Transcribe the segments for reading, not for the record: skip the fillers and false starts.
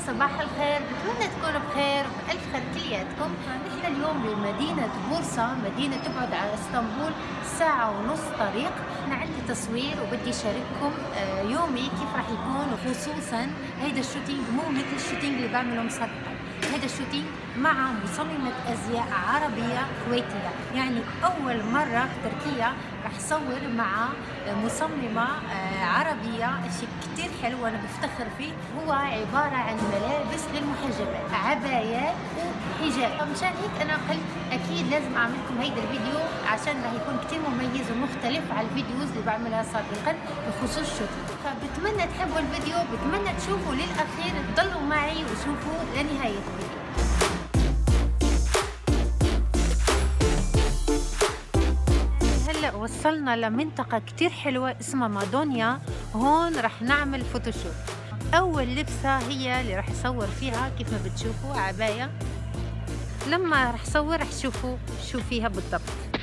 صباح الخير، بتمنى تكونوا بخير وبألف خير كلياتكم. نحن اليوم بمدينة بورصة، مدينة تبعد عن اسطنبول ساعة ونص طريق. أنا عندي تصوير وبدي أشارككم يومي كيف راح يكون، وخصوصا هيدا الشوتينج مو مثل الشوتينج اللي بعمله مسرطن. هيدا الشوتينج مع مصممة أزياء عربية كويتية، يعني أول مرة في تركيا راح صور مع مصممة عربية. شيء كتير حلو وأنا بفتخر فيه. هو عبارة عن ملابس للمحجبات، عبايات وحجاب. مشان هيك أنا قلت أكيد لازم أعمل لكم هيدا الفيديو عشان راح يكون كتير مميز ومختلف على الفيديوز اللي بعملها سابقا بخصوص شوتينج. فبتمنى تحبوا الفيديو، بتمنى تشوفوا للأخير، تضلوا معي وشوفوا لنهاية الفيديو. هلا وصلنا لمنطقة كتير حلوة اسمها مادونيا. هون رح نعمل فوتوشوت. أول لبسة هي اللي رح أصور فيها، كيف ما بتشوفوا عباية. لما رح صور رح تشوفوا شو فيها بالضبط.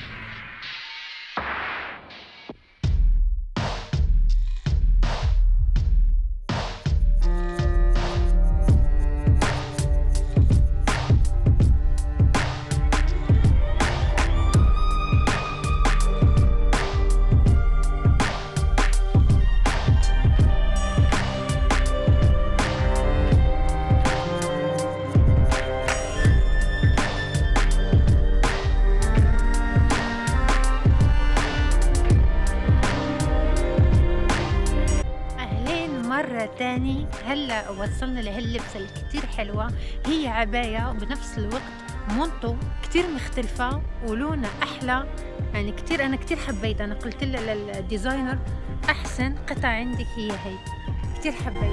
مرة تاني هلا وصلنا لهاللبسة الكتير حلوة. هي عباية وبنفس الوقت مونطو كتير مختلفة ولونها أحلى، يعني كتير أنا كتير حبيت. أنا قلت للديزاينر أحسن قطعة عندك هي هي، كتير حبيت.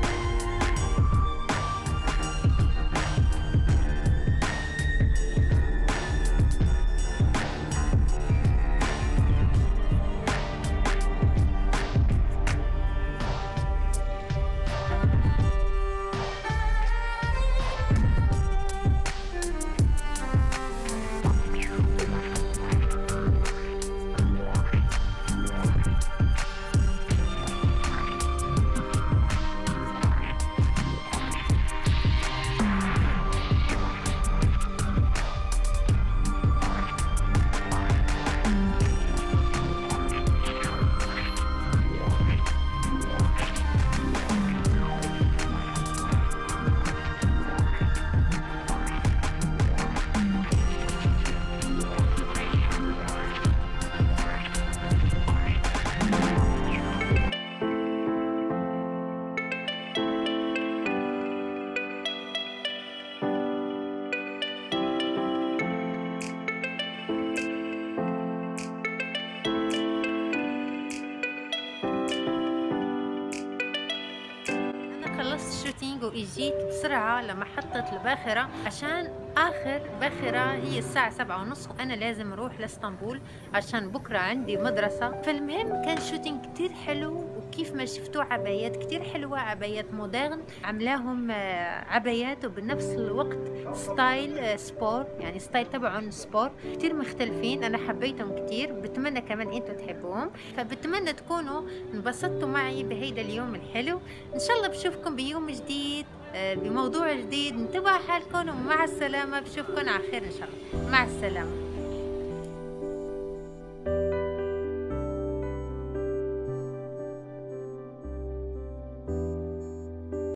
خلصت الشوتينج واجيت بسرعة لمحطة الباخرة عشان آخر باخرة هي الساعة 7:30، وأنا لازم أروح لإسطنبول عشان بكرة عندي مدرسة. فالمهم كان شوتينج كتير حلو، وكيف ما شفتوا عبايات كتير حلوة، عبايات مودرن عملاهم عبايات وبنفس الوقت ستايل سبور، يعني ستايل تبعهم سبور كتير مختلفين. أنا حبيتهم كتير، بتمنى كمان أنتوا تحبوهم. فبتمنى تكونوا انبسطتوا معي بهيدا اليوم الحلو. إن شاء الله بشوفكم بيوم جديد بموضوع جديد. انتبهوا حالكم ومع السلامة. بشوفكم على خير إن شاء الله. مع السلامة.